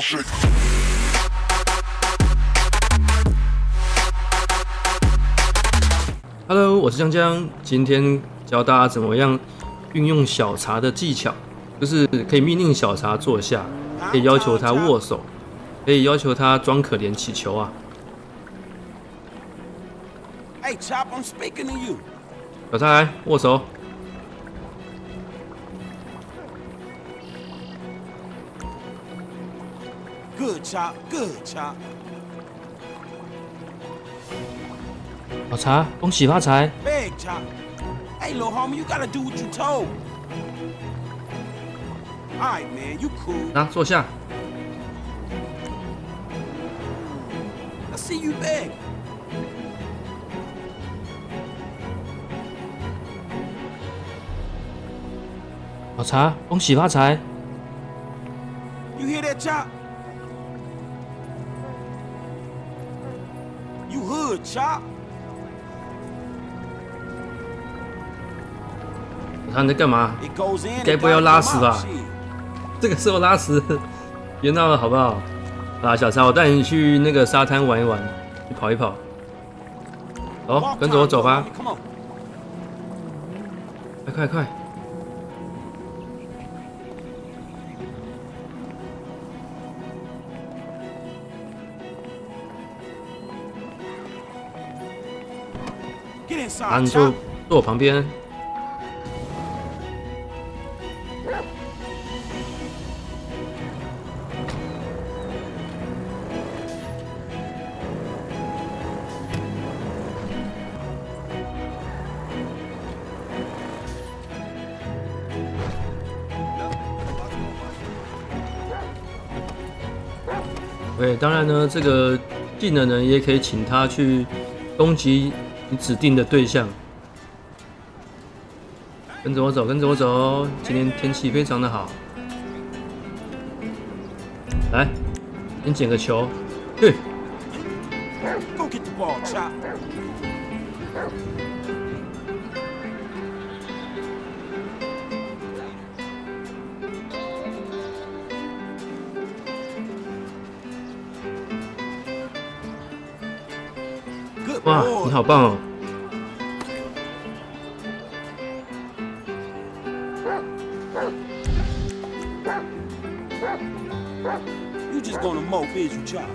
shake. Hello， 我是江江，今天教大家怎么样运用小茶的技巧，就是可以命令小茶坐下，可以要求他握手，可以要求他装可怜乞求啊。 Hey, Chop, I'm speaking to you. 小茶来握手。 Good, Chop. Good, Chop. 小茶，恭喜发财！ Big, Chop. Hey, little homie, you gotta do what you told. All right, man, you cool. 来坐下。 I see you beg. "小茶，恭喜发财！ You hear that, Chop? You hood, Chop. 小茶你在干嘛？ It goes in. 该 it 不会要 gotta 拉 come 屎 out, 吧？ shit. 这个时候拉屎，别闹了好不好？啊，小茶，我带你去那个沙滩玩一玩，去跑一跑。走， Walk 跟着我 time, 走 little 吧 homie, come on. 快快快！ Get 然后 inside, 你就 Chop. 坐我旁边。对，当然呢，这个技能呢，也可以请他去攻击你指定的对象。跟着我走，跟着我走。今天天气非常的好。来，先捡个球，去。 Go get the ball, Chop. 哇，你好棒哦！ You just gonna mope, is you, Chop?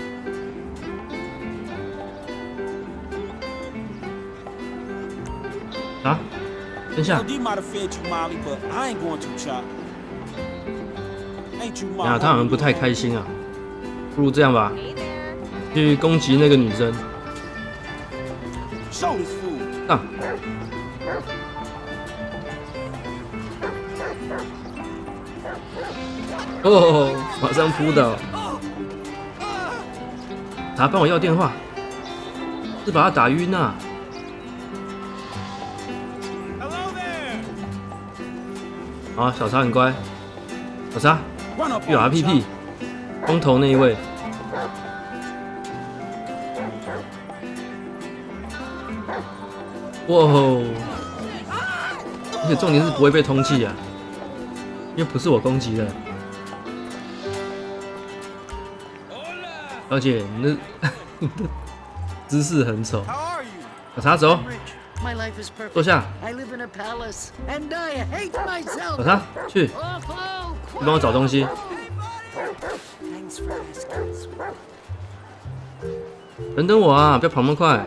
啊，蹲下 Now,。D might have fed you, Molly, but I ain't going to, Chop. Ain't you, 哎呀， my 他好像不太开心啊。不如这样吧，去攻击那个女生。 Show this fool. 上。哦，马上扑倒。他帮我要电话，是把他打晕啊。 Hello there. 好，小茶很乖。小茶， Run up 去打 on me, 屁屁 Chop.， 光头那一位。哇哦！而且重点是不会被通缉啊，因为不是我攻击的。小姐，你的你的姿势很丑。 How are you? 小茶走， My life is perfect. 坐下。 I live in a palace, and I hate myself. 小茶，去， Oh, 你帮我找东西。 Thanks for asking, sweetie. 等等我啊，不要跑那么快。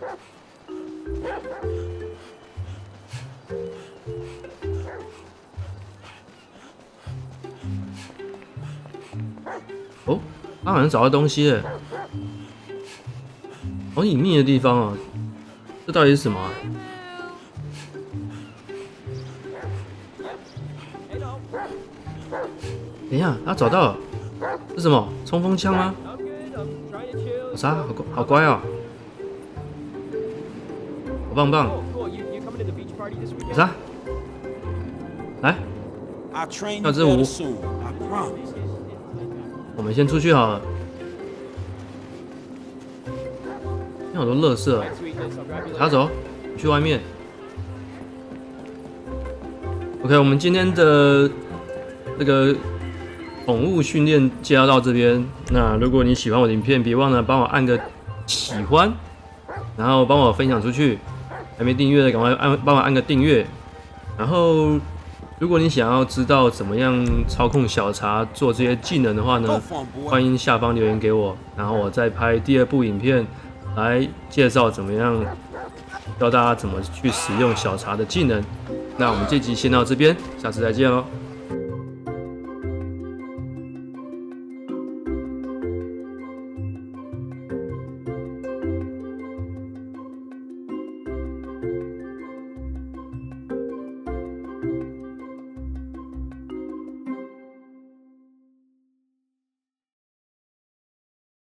哦，他好像找到东西了，好隐秘的地方哦。这到底是什么啊？等一下，他找到了，是什么？冲锋枪吗？小茶，好乖哦，好棒棒。小茶，来， I'll train you 要支舞 better soon. I promise. 我们先出去好了。有好多垃圾，拿走，去外面。OK， 我们今天的这个宠物训练介绍到这边。那如果你喜欢我的影片，别忘了帮我按个喜欢，然后帮我分享出去。还没订阅的，赶快帮我按个订阅。然后，如果你想要知道怎么样操控小茶做这些技能的话呢，欢迎下方留言给我，然后我再拍第2部影片来介绍怎么样教大家怎么去使用小茶的技能。那我们这集先到这边，下次再见喽。